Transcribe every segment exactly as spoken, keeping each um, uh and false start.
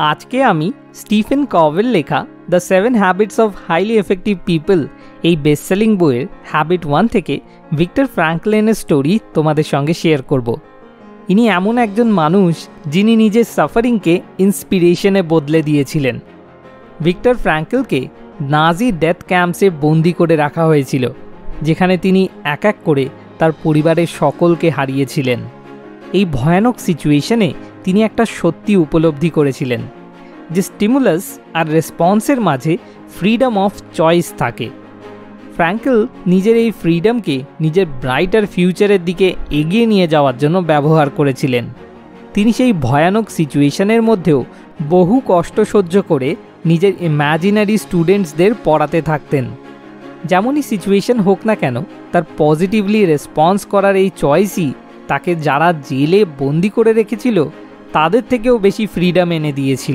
আজকে আমি স্টিফেন কভের লেখা the seven habits of highly effective people এই বেস্ট সেলিং বইয়ের হ্যাবিট ওয়ান থেকে ভিক্টর ফ্র্যাঙ্কলিনের স্টোরি তোমাদের সঙ্গে শেয়ার করব। ইনি এমন একজন মানুষ যিনি নিজের সাফারিংকে ইন্সপিরেশনে বদলে দিয়েছিলেন। ভিক্টর ফ্র্যাঙ্কলকে নাজি ডেথ ক্যাম্পসে বন্দি করে রাখা হয়েছিল, যেখানে তিনি এক এক করে তার পরিবারের সকলকে হারিয়েছিলেন। এই ভয়ানক সিচুয়েশনে তিনি একটা সত্যি উপলব্ধি করেছিলেন যে স্টিমুলাস আর রেসপন্সের মাঝে ফ্রিডম অফ চয়েস থাকে। ফ্র্যাঙ্কল নিজের এই ফ্রিডমকে নিজের ব্রাইটার ফিউচারের দিকে এগিয়ে নিয়ে যাওয়ার জন্য ব্যবহার করেছিলেন। তিনি সেই ভয়ানক সিচুয়েশনের মধ্যেও বহু কষ্ট সহ্য করে নিজের ইম্যাজিনারি স্টুডেন্টসদের পড়াতে থাকতেন। যেমনই সিচুয়েশন হোক না কেন, তার পজিটিভলি রেসপন্স করার এই চয়েসই তাকে যারা জেলে বন্দি করে রেখেছিল তাদের থেকেও বেশি ফ্রিডম এনে দিয়েছিল।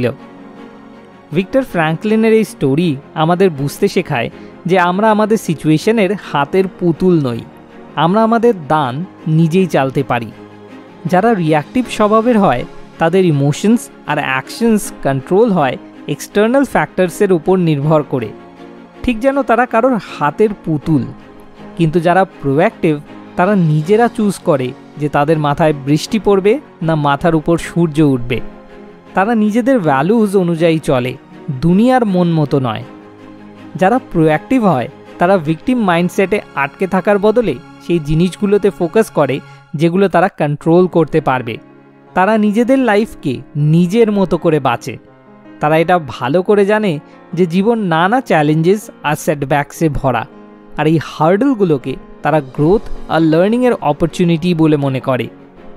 ভিক্টর ফ্র্যাঙ্কলিনের এই স্টোরি আমাদের বুঝতে শেখায় যে আমরা আমাদের সিচুয়েশনের হাতের পুতুল নই, আমরা আমাদের দান নিজেই চালতে পারি। যারা রিঅ্যাক্টিভ স্বভাবের হয় তাদের ইমোশনস আর অ্যাকশনস কন্ট্রোল হয় এক্সটার্নাল ফ্যাক্টরসের উপর নির্ভর করে, ঠিক যেন তারা কারোর হাতের পুতুল। কিন্তু যারা প্রোঅ্যাক্টিভ তারা নিজেরা চুজ করে যে তাদের মাথায় বৃষ্টি পড়বে না মাথার উপর সূর্য উঠবে। তারা নিজেদের ভ্যালুজ অনুযায়ী চলে, দুনিয়ার মন মতো নয়। যারা প্রোঅ্যাক্টিভ হয় তারা ভিকটিম মাইন্ডসেটে আটকে থাকার বদলে সেই জিনিসগুলোতে ফোকাস করে যেগুলো তারা কন্ট্রোল করতে পারবে। তারা নিজেদের লাইফকে নিজের মতো করে বাঁচে। তারা এটা ভালো করে জানে যে জীবন নানা চ্যালেঞ্জেস আর সেটব্যাকসে ভরা, আর এই হার্ডলগুলোকে তারা গ্রোথ আর লার্নিংয়ের অপরচুনিটি বলে মনে করে।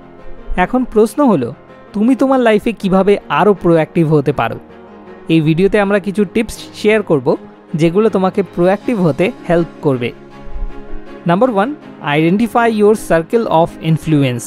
এখন প্রশ্ন হলো, তুমি তোমার লাইফে কিভাবে আরও প্রোঅ্যাক্টিভ হতে পারো? এই ভিডিওতে আমরা কিছু টিপস শেয়ার করব যেগুলো তোমাকে প্রোঅ্যাক্টিভ হতে হেল্প করবে। Number one, identify your circle of influence.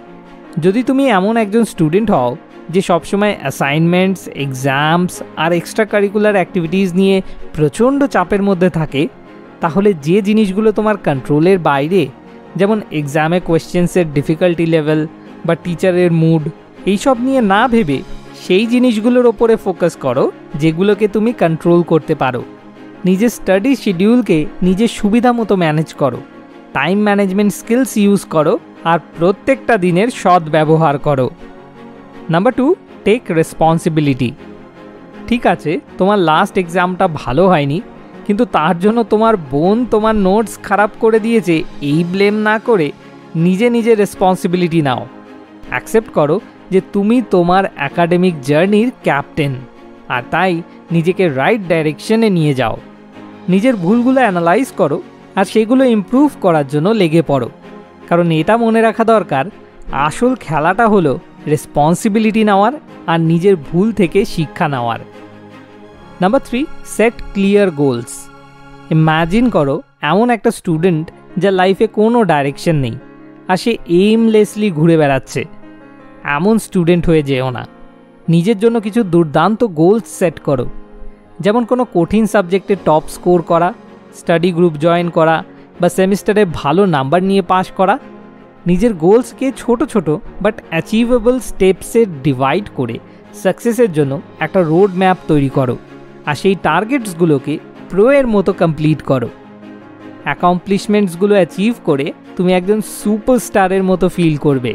যদি তুমি এমন একজন স্টুডেন্ট হও যে সবসময় অ্যাসাইনমেন্টস, এক্সামস আর এক্সট্রা কারিকুলার অ্যাক্টিভিটিস নিয়ে প্রচণ্ড চাপের মধ্যে থাকে, তাহলে যে জিনিসগুলো তোমার কন্ট্রোলের বাইরে, যেমন এক্সামে কোয়েশ্চেন্সের ডিফিকাল্টি লেভেল বা টিচারের মুড, এইসব নিয়ে না ভেবে সেই জিনিসগুলোর ওপরে ফোকাস করো যেগুলোকে তুমি কন্ট্রোল করতে পারো। নিজের স্টাডি শিডিউলকে নিজের সুবিধা মতো ম্যানেজ করো, টাইম ম্যানেজমেন্ট স্কিলস ইউজ করো আর প্রত্যেকটা দিনের সৎ ব্যবহার করো। Number two, take responsibility. ঠিক আছে, তোমার লাস্ট এক্সামটা ভালো হয়নি, কিন্তু তার জন্য তোমার বোন তোমার নোটস খারাপ করে দিয়েছে এই ব্লেম না করে নিজে নিজে রেসপন্সিবিলিটি নাও। অ্যাকসেপ্ট করো যে তুমি তোমার অ্যাকাডেমিক জার্নির ক্যাপ্টেন, আর তাই নিজেকে রাইট ডাইরেকশনে নিয়ে যাও। নিজের ভুলগুলো অ্যানালাইজ করো আর সেগুলো ইমপ্রুভ করার জন্য লেগে পড়ো, কারণ এটা মনে রাখা দরকার, আসল খেলাটা হলো রেসপন্সিবিলিটি নেওয়ার আর নিজের ভুল থেকে শিক্ষা নেওয়ার। Number three, set clear goals. Imagine করো এমন একটা স্টুডেন্ট যার লাইফে কোনো ডাইরেকশন নেই আর সে এইমলেসলি ঘুরে বেড়াচ্ছে। এমন স্টুডেন্ট হয়ে যেও না। নিজের জন্য কিছু দুর্দান্ত গোলস সেট করো, যেমন কোনো কঠিন সাবজেক্টে টপ স্কোর করা, স্টাডি গ্রুপ জয়েন করা বা সেমিস্টারে ভালো নাম্বার নিয়ে পাস করা। নিজের গোলসকে ছোট ছোট বাট অ্যাচিভেবল স্টেপসে ডিভাইড করে সাকসেসের জন্য একটা রোড ম্যাপ তৈরি করো আর সেই টার্গেটসগুলোকে প্রোয়ের মতো কমপ্লিট করো। অ্যাকমপ্লিশমেন্টসগুলো অ্যাচিভ করে তুমি একজন সুপারস্টারের মতো ফিল করবে।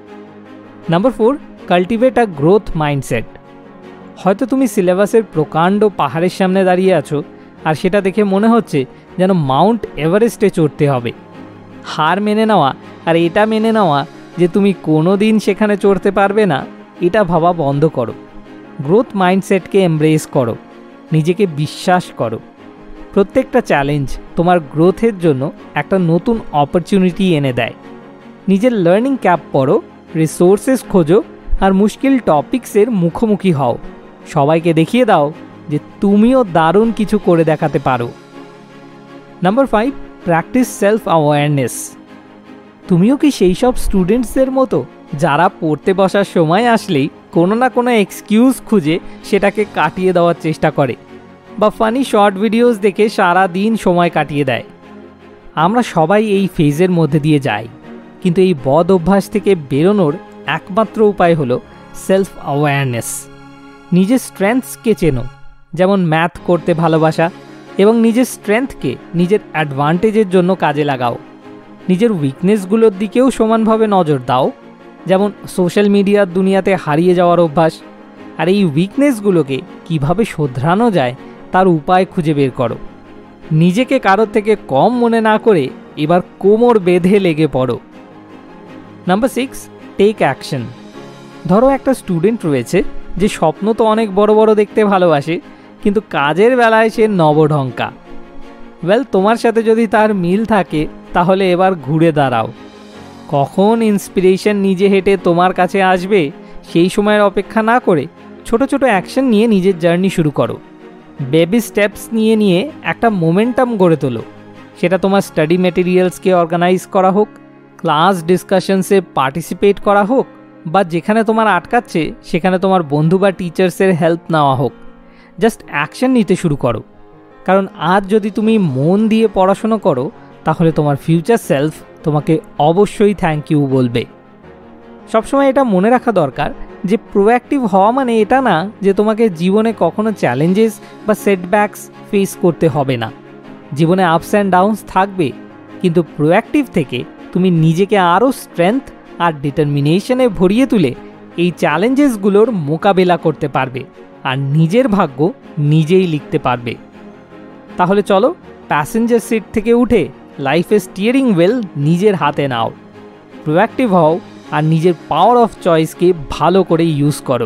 Number four, cultivate a growth mindset. হয়তো তুমি সিলেবাসের প্রকাণ্ড পাহাড়ের সামনে দাঁড়িয়ে আছো আর সেটা দেখে মনে হচ্ছে যেন মাউন্ট এভারেস্টে চড়তে হবে। হার মেনে নেওয়া আর এটা মেনে নেওয়া যে তুমি কোনো দিন সেখানে চড়তে পারবে না, এটা ভাবা বন্ধ করো। গ্রোথ মাইন্ডসেটকে এমব্রেস করো, নিজেকে বিশ্বাস করো। প্রত্যেকটা চ্যালেঞ্জ তোমার গ্রোথের জন্য একটা নতুন অপরচুনিটি এনে দেয়। নিজের লার্নিং ক্যাপ পড়ো, রিসোর্সেস খোঁজো আর মুশকিল টপিক্সের মুখোমুখি হও। সবাইকে দেখিয়ে দাও যে তুমিও দারুণ কিছু করে দেখাতে পারো। Number five, practice self awareness. তুমিও কি সেই সব স্টুডেন্টসদের মতো যারা পড়তে বসার সময় আসলেই কোনো না কোনো এক্সকিউজ খুঁজে সেটাকে কাটিয়ে দেওয়ার চেষ্টা করে, বা ফানি শর্ট ভিডিওস দেখে সারা দিন সময় কাটিয়ে দেয়? আমরা সবাই এই ফেজের মধ্যে দিয়ে যাই, কিন্তু এই বদ অভ্যাস থেকে বেরোনোর একমাত্র উপায় হলো সেলফ অ্যাওয়ারনেস। নিজের স্ট্রেংথসকে চেনো, যেমন ম্যাথ করতে ভালোবাসা, এবং নিজের স্ট্রেংথকে নিজের অ্যাডভান্টেজের জন্য কাজে লাগাও। নিজের উইকনেসগুলোর দিকেও সমানভাবে নজর দাও, যেমন সোশ্যাল মিডিয়ার দুনিয়াতে হারিয়ে যাওয়ার অভ্যাস। আর এই উইকনেসগুলোকে কিভাবে শোধরানো যায় তার উপায় খুঁজে বের করো। নিজেকে কারোর থেকে কম মনে না করে এবার কোমর বেঁধে লেগে পড়ো। Number six, take action. ধরো একটা স্টুডেন্ট রয়েছে যে স্বপ্ন তো অনেক বড় বড় দেখতে ভালোবাসে, কিন্তু কাজের বেলায় সে নবঢঙ্কা। ওয়েল, তোমার সাথে যদি তার মিল থাকে তাহলে এবার ঘুরে দাঁড়াও। কখন ইন্সপিরেশন নিজে হেঁটে তোমার কাছে আসবে সেই সময়ের অপেক্ষা না করে ছোট ছোট অ্যাকশন নিয়ে নিজের জার্নি শুরু করো। বেবি স্টেপস নিয়ে নিয়ে একটা মোমেন্টাম গড়ে তোলো। সেটা তোমার স্টাডি ম্যাটেরিয়ালসকে অর্গানাইজ করা হোক, ক্লাস ডিসকাশনসে পার্টিসিপেট করা হোক, বা যেখানে তোমার আটকাচ্ছে সেখানে তোমার বন্ধু বা টিচার্সের হেল্প নেওয়া হোক। জাস্ট অ্যাকশন নিতে শুরু করো। কারণ আজ যদি তুমি মন দিয়ে পড়াশুনো করো তাহলে তোমার ফিউচার সেলফ তোমাকে অবশ্যই থ্যাংক ইউ বলবে। সবসময় এটা মনে রাখা দরকার যে প্রোঅ্যাক্টিভ হওয়া মানে এটা না যে তোমাকে জীবনে কখনো চ্যালেঞ্জেস বা সেটব্যাকস ফেস করতে হবে না। জীবনে আপস অ্যান্ড ডাউনস থাকবে, কিন্তু প্রোঅ্যাক্টিভ থেকে তুমি নিজেকে আরও স্ট্রেংথ আর ডিটারমিনেশনে ভরিয়ে তুলে এই চ্যালেঞ্জেসগুলোর মোকাবেলা করতে পারবে আর নিজের ভাগ্য নিজেই লিখতে পারবে। তাহলে চলো, প্যাসেঞ্জার সিট থেকে উঠে লাইফের স্টিয়ারিং হুইল নিজের হাতে নাও, প্রোঅ্যাক্টিভ হও আর নিজের পাওয়ার অফ চয়েসকে ভালো করে ইউজ করো।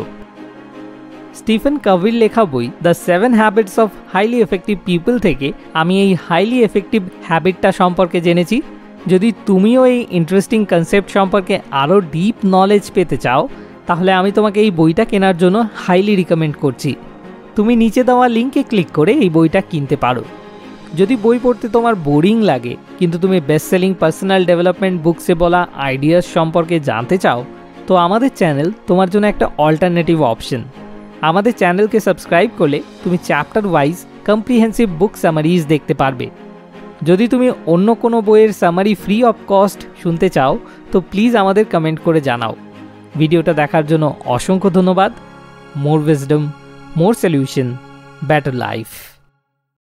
স্টিফেন কভির লেখা বই the seven habits of highly effective people থেকে আমি এই হাইলি এফেক্টিভ হ্যাবিটটা সম্পর্কে জেনেছি। যদি তুমিও এই ইন্টারেস্টিং কনসেপ্ট সম্পর্কে আরও ডিপ নলেজ পেতে চাও তাহলে আমি তোমাকে এই বইটা কেনার জন্য হাইলি রিকমেন্ড করছি। তুমি নিচে দেওয়া লিঙ্কে ক্লিক করে এই বইটা কিনতে পারো। যদি বই পড়তে তোমার বোরিং লাগে কিন্তু তুমি বেস্ট সেলিং পার্সোনাল ডেভেলপমেন্ট বুকসে বলা আইডিয়াস সম্পর্কে জানতে চাও, তো আমাদের চ্যানেল তোমার জন্য একটা অল্টারনেটিভ অপশন। আমাদের চ্যানেলকে সাবস্ক্রাইব করলে তুমি chapter wise comprehensive book summaries দেখতে পারবে। যদি তুমি অন্য কোনো বইয়ের সামারি ফ্রি অফ কস্ট শুনতে চাও তো প্লিজ আমাদের কমেন্ট করে জানাও। ভিডিওটা দেখার জন্য অসংখ্য ধন্যবাদ। More wisdom, more solution, better life.